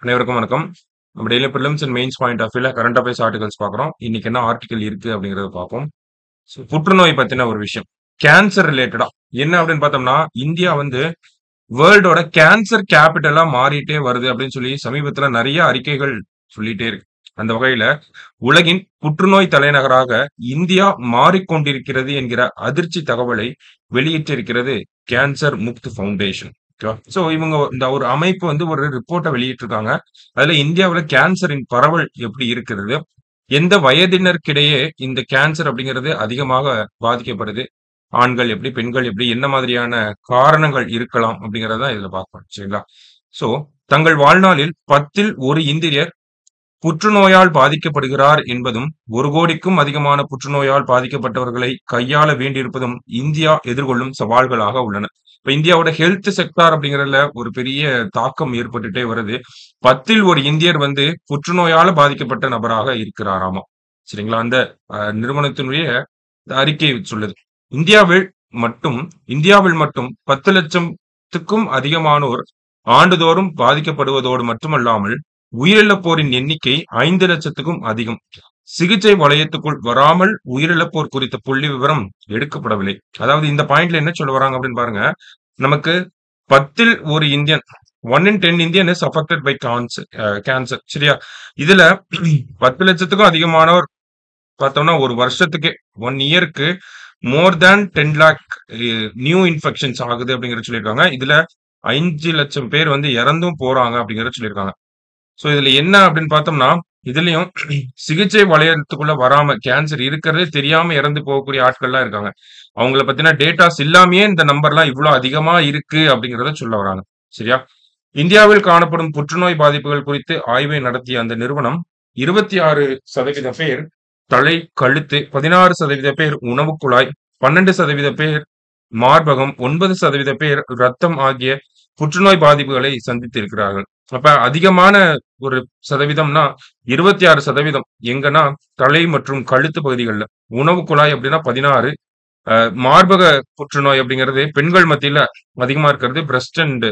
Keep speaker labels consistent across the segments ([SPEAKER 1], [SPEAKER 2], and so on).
[SPEAKER 1] அனைவருக்கும் வணக்கம். நம்ம daily prelims and mains point of வியூல கரண்ட் அஃபேர்ஸ் ஆர்டிகல்ஸ் பார்க்குறோம். இன்னைக்கு என்ன ஆர்டிகல் இருக்கு அப்படிங்கிறத பார்ப்போம். புற்றுநோய் பத்தின ஒரு விஷயம். கேன்சர் ரிலேட்டடா என்ன அப்படின்னு பார்த்தோம்னா, இந்தியா வந்து வேர்ல்டோட கேன்சர் கேபிட்டலா மாறிட்டே வருது அப்படின்னு சொல்லி சமீபத்துல நிறைய அறிக்கைகள் சொல்லிட்டே இருக்கு. அந்த வகையில உலகின் புற்றுநோய் தலைநகராக இந்தியா மாறிக்கொண்டிருக்கிறது என்கிற அதிர்ச்சி தகவலை வெளியிட்டிருக்கிறது கேன்சர் முக்த் ஃபவுண்டேஷன். சோ இவங்க இந்த ஒரு அமைப்பு வந்து ஒரு ரிப்போர்ட்டை வெளியிட்டிருக்காங்க. அதுல இந்தியாவுல கேன்சரின் பரவல் எப்படி இருக்கிறது, எந்த வயதினருக்கிடையே இந்த கேன்சர் அப்படிங்கிறது அதிகமாக பாதிக்கப்படுது, ஆண்கள் எப்படி, பெண்கள் எப்படி, என்ன மாதிரியான காரணங்கள் இருக்கலாம் அப்படிங்கறத இதுல பார்க்கணும். சரிங்களா? சோ தங்கள் வாழ்நாளில் 10ல் ஒரு இந்தியர் புற்றுநோயால் பாதிக்கப்படுகிறார் என்பதும், 1 கோடிக்கும் அதிகமான புற்றுநோயால் பாதிக்கப்பட்டவர்களை கையாள வேண்டியிருப்பதும் இந்தியா எதிர்கொள்ளும் சவால்களாக உள்ளன. இப்ப இந்தியாவோட ஹெல்த் செக்டார் அப்படிங்கிறதுல ஒரு பெரிய தாக்கம் ஏற்பட்டுட்டே வருது. 10ல் ஒரு இந்தியர் வந்து புற்றுநோயால பாதிக்கப்பட்ட நபராக இருக்கிறாராமா. சரிங்களா? அந்த நிறுவனத்தினுடைய அறிக்கை சொல்லுது. இந்தியாவில் மட்டும் இந்தியாவில் மட்டும் 10 லட்சத்துக்கும் அதிகமானோர் ஆண்டுதோறும் பாதிக்கப்படுவதோடு மட்டுமல்லாமல், உயிரிழப்போரின் எண்ணிக்கை 5 லட்சத்துக்கும் அதிகம். சிகிச்சை வலயத்துக்குள் வராமல் உயிரிழப்போர் குறித்த புள்ளி விவரம் எடுக்கப்படவில்லை. அதாவது இந்த பாயிண்ட்ல என்ன சொல்ல வராங்க அப்படின்னு பாருங்க. நமக்கு 10ல் ஒரு Indian 1 in 10 Indian is affected by cancer. சரியா? இதுல 10 லட்சத்துக்கும் அதிகமானவர் பார்த்தோம்னா ஒரு வருஷத்துக்கு 1 இயருக்கு more than 10 lakh new infections ஆகுது அப்படிங்கறத சொல்லியிருக்காங்க. இதுல 5 லட்சம் பேர் வந்து இறந்தும் போறாங்க அப்படிங்கறத சொல்லியிருக்காங்க. சோ இதுல என்ன அப்படின்னு பார்த்தோம்னா, இதுலயும் சிகிச்சை வலயத்துக்குள்ள வராம கேன்சர் இருக்கிறதே தெரியாம இறந்து போகக்கூடிய ஆட்கள்லாம் இருக்காங்க. அவங்கள பத்தின டேட்டாஸ் இல்லாமயே இந்த நம்பர்லாம் இவ்வளவு அதிகமா இருக்கு அப்படிங்கறத சொல்ல வராங்க. சரியா? இந்தியாவில் காணப்படும் புற்றுநோய் பாதிப்புகள் குறித்து ஆய்வை நடத்திய அந்த நிறுவனம் 26% பேர் தலை, கழுத்து, 16% பேர் உணவு குழாய், 12% பேர் மார்பகம், 9% பேர் ரத்தம் ஆகிய புற்றுநோய் பாதிப்புகளை சந்தித்திருக்கிறார்கள். அப்ப அதிகமான ஒரு சதவீதம்னா 26% எங்கன்னா தலை மற்றும் கழுத்து பகுதிகள்ல. உணவு குழாய் அப்படின்னா 16, மார்பக புற்றுநோய் அப்படிங்கிறது பெண்கள் மத்தியில அதிகமா இருக்கிறது பிரஸ்ட் அண்ட்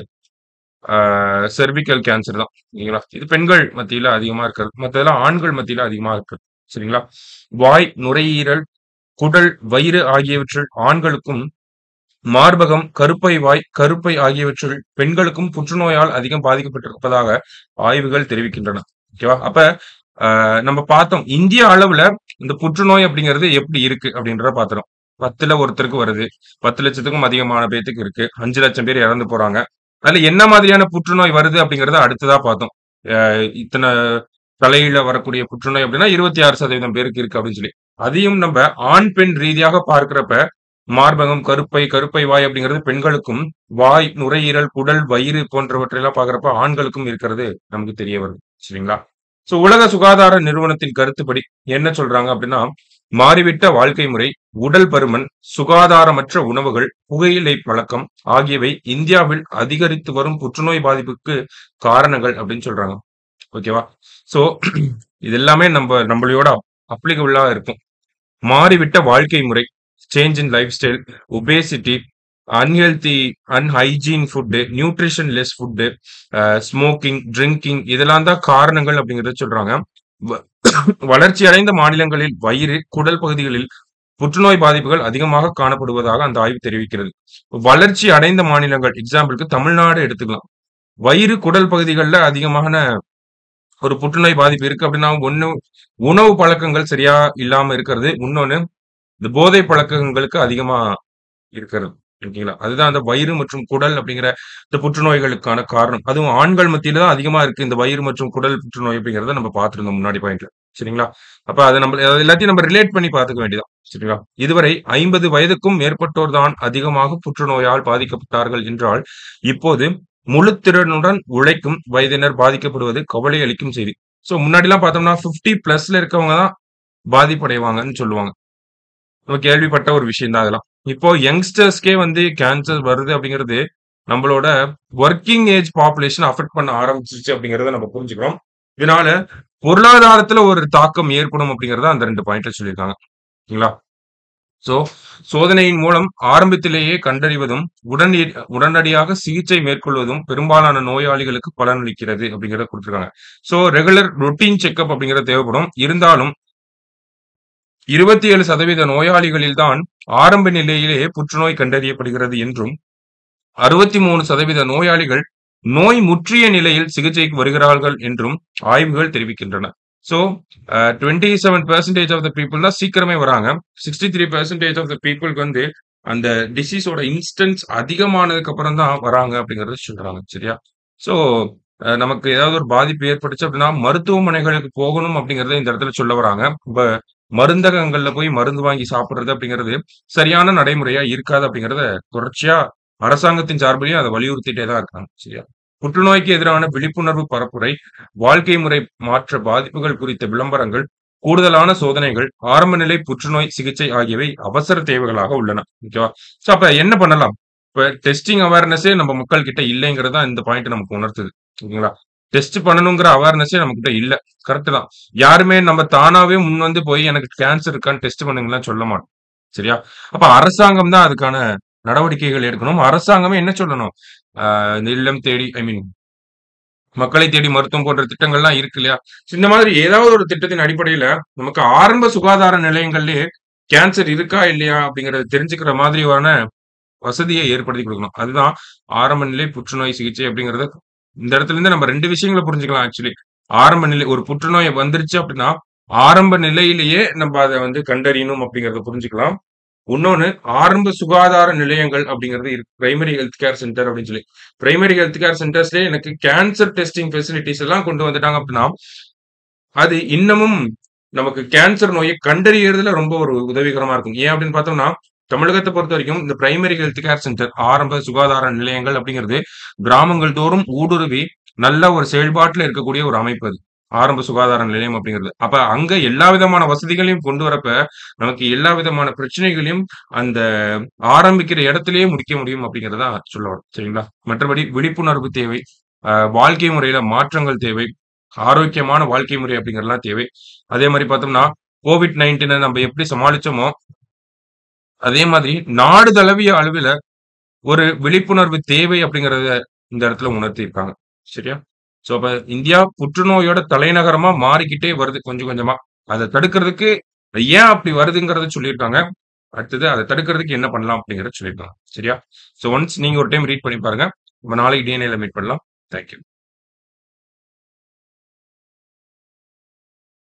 [SPEAKER 1] செர்விக்கல் கேன்சர் தான். சரிங்களா? இது பெண்கள் மத்தியில அதிகமா இருக்கிறது. மத்ததெல்லாம் ஆண்கள் மத்தியில அதிகமா இருக்கிறது. சரிங்களா? வாய், நுரையீரல், குடல், வயிறு ஆகியவற்றில் ஆண்களுக்கும், மார்பகம், கருப்பை வாய், கருப்பை ஆகியவற்றில் பெண்களுக்கும் புற்றுநோயால் அதிகம் பாதிக்கப்பட்டிருப்பதாக ஆய்வுகள் தெரிவிக்கின்றன. ஓகேவா? அப்ப நம்ம பார்த்தோம் இந்திய அளவுல இந்த புற்றுநோய் அப்படிங்கிறது எப்படி இருக்கு அப்படின்றத பாத்துறோம். 10ல ஒருத்தருக்கு வருது, 10 லட்சத்துக்கும் அதிகமான பேத்துக்கு இருக்கு, 5 லட்சம் பேர் இறந்து போறாங்க. அதுல என்ன மாதிரியான புற்றுநோய் வருது அப்படிங்கறத அடுத்ததா பார்த்தோம். இத்தனை தலையில வரக்கூடிய புற்றுநோய் அப்படின்னா 26% பேருக்கு இருக்கு அப்படின்னு சொல்லி. அதையும் நம்ம ஆண் பெண் ரீதியாக பார்க்கிறப்ப மார்பகம், கருப்பை வாய் அப்படிங்கிறது பெண்களுக்கும், வாய், நுரையீரல், குடல், வயிறு போன்றவற்றையெல்லாம் பார்க்கிறப்ப ஆண்களுக்கும் இருக்கிறது நமக்கு தெரிய வருது. சரிங்களா? சோ உலக சுகாதார நிறுவனத்தின் கருத்துப்படி என்ன சொல்றாங்க அப்படின்னா, மாறிவிட்ட வாழ்க்கை முறை, உடல் பருமன், சுகாதாரமற்ற உணவுகள், புகையிலை பழக்கம் ஆகியவை இந்தியாவில் அதிகரித்து வரும் புற்றுநோய் பாதிப்புக்கு காரணங்கள் அப்படின்னு சொல்றாங்க. ஓகேவா? சோ இது எல்லாமே நம்மளோட அப்ளிகபிளா இருக்கும். மாறிவிட்ட வாழ்க்கை முறை, change in lifestyle, obesity, unhealthy unhygiene food, nutrition less food, smoking, drinking இதெல்லாம் தான் காரணங்கள் அப்படிங்கறத சொல்றாங்க. வளர்ச்சி அடைந்த மாநிலங்களில் வயிறு, குடல் பகுதிகளில் புற்றுநோய் பாதிப்புகள் அதிகமாக காணப்படுவதாக அந்த ஆய்வு தெரிவிக்கிறது. வளர்ச்சி அடைந்த மாநிலங்கள் எக்ஸாம்பிளுக்கு தமிழ்நாடு எடுத்துக்கலாம். வயிறு, குடல் பகுதிகளில் அதிகமான ஒரு புற்றுநோய் பாதிப்பு இருக்கு அப்படின்னா, ஒண்ணு உணவு பழக்கங்கள் சரியா இல்லாம இருக்கிறது, இன்னொன்னு இந்த போதை பழக்கங்களுக்கு அதிகமா இருக்கிறது. ஓகேங்களா? அதுதான் அந்த வயிறு மற்றும் குடல் அப்படிங்கிற இந்த புற்றுநோய்களுக்கான காரணம். அதுவும் ஆண்கள் மத்தியில தான் அதிகமா இருக்கு இந்த வயிறு மற்றும் குடல் புற்றுநோய் அப்படிங்கிறத நம்ம பார்த்திருந்தோம் முன்னாடி பாயிண்ட்ல. சரிங்களா? அப்ப அதை நம்ம எல்லாத்தையும் நம்ம ரிலேட் பண்ணி பார்த்துக்க வேண்டியதான். சரிங்களா? இதுவரை 50 வயதுக்கும் மேற்பட்டோர் தான் அதிகமாக புற்றுநோயால் பாதிக்கப்பட்டார்கள் என்றால், இப்போது முழு திறனுடன் உழைக்கும் வயதினர் பாதிக்கப்படுவது கவலை அளிக்கும் செய்தி. சோ முன்னாடி எல்லாம் பார்த்தோம்னா 50 பிளஸ்ல இருக்கவங்க தான் பாதிப்படைவாங்கன்னு சொல்லுவாங்க. நம்ம கேள்விப்பட்ட ஒரு விஷயம் தான் அதெல்லாம். இப்போ யங்ஸ்டர்ஸ்க்கே வந்து கேன்சர் வருது அப்படிங்கிறது நம்மளோட ஒர்க்கிங் ஏஜ் பாப்புலேஷன் அஃபெக்ட் பண்ண ஆரம்பிச்சிருச்சு அப்படிங்கறத நம்ம புரிஞ்சுக்கிறோம். இதனால பொருளாதாரத்துல ஒரு தாக்கம் ஏற்படும் அப்படிங்கறத அந்த 2 பாயிண்ட்ல சொல்லியிருக்காங்க. ஓகேங்களா? சோ சோதனையின் மூலம் ஆரம்பத்திலேயே கண்டறிவதும் உடனடியாக சிகிச்சை மேற்கொள்வதும் பெரும்பாலான நோயாளிகளுக்கு பலனளிக்கிறது அப்படிங்கறத கொடுத்திருக்காங்க. சோ ரெகுலர் ரொட்டீன் செக்அப் அப்படிங்கிறது தேவைப்படும். இருந்தாலும் 27% நோயாளிகளில் தான் ஆரம்ப நிலையிலேயே புற்றுநோய் கண்டறியப்படுகிறது என்றும் 63% நோயாளிகள் நோய் முற்றிய நிலையில் சிகிச்சைக்கு வருகிறார்கள் என்றும் ஆய்வுகள் தெரிவிக்கின்றன. சோ 27% ஆஃப் த பீப்புள் தான் சீக்கிரமே வராங்க. 63% ஆஃப் த பீப்புளுக்கு வந்து அந்த டிசீஸோட இன்ஸ்டன்ஸ் அதிகமானதுக்கு அப்புறம் தான் வராங்க அப்படிங்கறத சொல்றாங்க. சரியா? சோ நமக்கு ஏதாவது ஒரு பாதிப்பு ஏற்பட்டுச்சு அப்படின்னா மருத்துவமனைகளுக்கு போகணும் அப்படிங்கறத இந்த இடத்துல சொல்ல வராங்க. இப்ப மருந்தகங்கள்ல போய் மருந்து வாங்கி சாப்பிடுறது அப்படிங்கிறது சரியான நடைமுறையா இருக்காது அப்படிங்கறத தொடர்ச்சியா அரசாங்கத்தின் சார்பிலேயும் அதை வலியுறுத்திட்டே தான் இருக்காங்க. சரியா? புற்றுநோய்க்கு எதிரான விழிப்புணர்வு பரப்புரை, வாழ்க்கை முறை மாற்ற பாதிப்புகள் குறித்த விளம்பரங்கள், கூடுதலான சோதனைகள், ஆரம்ப நிலை புற்றுநோய் சிகிச்சை ஆகியவை அவசர தேவைகளாக உள்ளன. ஓகேவா? சோ அப்ப என்ன பண்ணலாம்? இப்ப டெஸ்டிங் அவேர்னஸே நம்ம மக்கள் கிட்ட இல்லைங்கிறது தான் இந்த பாயிண்ட் நமக்கு உணர்த்துது. ஓகேங்களா? டெஸ்ட் பண்ணணுங்கிற அவேர்னஸே நம்ம கிட்ட இல்ல. கரெக்ட் தான். யாருமே நம்ம தானாவே முன் வந்து போய் எனக்கு கேன்சர் இருக்கான்னு டெஸ்ட் பண்ணுங்கலாம் சொல்ல மாட்டோம். சரியா? அப்ப அரசாங்கம் தான் அதுக்கான நடவடிக்கைகள் எடுக்கணும். அரசாங்கமே என்ன சொல்லணும்? இந்த இல்லம் தேடி மக்களை தேடி மருத்துவம் போன்ற திட்டங்கள்லாம் இருக்கு இல்லையா? இந்த மாதிரி ஏதாவது ஒரு திட்டத்தின் அடிப்படையில நமக்கு ஆரம்ப சுகாதார நிலையங்கள்லயே கேன்சர் இருக்கா இல்லையா அப்படிங்கறத தெரிஞ்சுக்கிற மாதிரியான வசதியை ஏற்படுத்தி கொடுக்கணும். அதுதான் ஆரம்ப நிலை புற்றுநோய் சிகிச்சை அப்படிங்கறது. இந்த இடத்துல இருந்து நம்ம 2 விஷயங்கள புரிஞ்சுக்கலாம் ஆக்சுவலி. ஆரம்ப நிலை ஒரு புற்றுநோய் வந்துருச்சு அப்படின்னா, ஆரம்ப நிலையிலேயே நம்ம அத வந்து கண்டறியணும் அப்படிங்கறத புரிஞ்சுக்கலாம். இன்னொன்னு ஆரம்ப சுகாதார நிலையங்கள் அப்படிங்கிறது இருக்கு. பிரைமரி ஹெல்த் கேர் சென்டர் அப்படின்னு சொல்லி. பிரைமரி ஹெல்த் கேர் சென்டர்ஸ்லயே எனக்கு கேன்சர் டெஸ்டிங் ஃபெசிலிட்டிஸ் எல்லாம் கொண்டு வந்துட்டாங்க அப்படின்னா, அது இன்னமும் நமக்கு கேன்சர் நோயை கண்டறியறதுல ரொம்ப ஒரு உதவிகரமா இருக்கும். ஏன் அப்படின்னு பார்த்தோம்னா, தமிழகத்த பொறுத்தவரைக்கும் இந்த பிரைமரி ஹெல்த் கேர் சென்டர், ஆரம்ப சுகாதார நிலையங்கள் அப்படிங்கிறது கிராமங்கள் தோறும் ஊடுருவி நல்ல ஒரு செயல்பாட்டுல இருக்கக்கூடிய ஒரு அமைப்பு அது. ஆரம்ப சுகாதார நிலையம் அப்படிங்கிறது. அப்ப அங்க எல்லா விதமான வசதிகளையும் கொண்டு வரப்ப, நமக்கு எல்லா விதமான பிரச்சனைகளையும் அந்த ஆரம்பிக்கிற இடத்திலேயே முடிக்க முடியும் அப்படிங்கிறத சொல்ல வரேன். சரிங்களா? மற்றபடி விழிப்புணர்வு தேவை. வாழ்க்கை முறையில மாற்றங்கள் தேவை. ஆரோக்கியமான வாழ்க்கை முறை அப்படிங்கிறதெல்லாம் தேவை. அதே மாரி பார்த்தோம்னா, COVID-19 நம்ம எப்படி சமாளிச்சோமோ, அதே மாதிரி நாடு தழுவிய அளவில ஒரு விழிப்புணர்வு தேவை அப்படிங்கிறத இந்த இடத்துல உணர்த்தியிருக்காங்க. சரியா? சோ அப்ப இந்தியா புற்றுநோயோட தலைநகரமா மாறிக்கிட்டே வருது கொஞ்சம் கொஞ்சமா. அத தடுக்கிறதுக்கு ஏன் அப்படி வருதுங்கிறத சொல்லியிருக்காங்க. அடுத்தது அத தடுக்கிறதுக்கு என்ன பண்ணலாம் அப்படிங்கிறத சொல்லியிருக்காங்க. சரியா? சோ ஒன்ஸ் நீங்க ஒரு டைம் ரீட் பண்ணி பாருங்க. நம்ம நாளைக்கு டிஎன்ஏல மீட் பண்ணலாம். Thank you.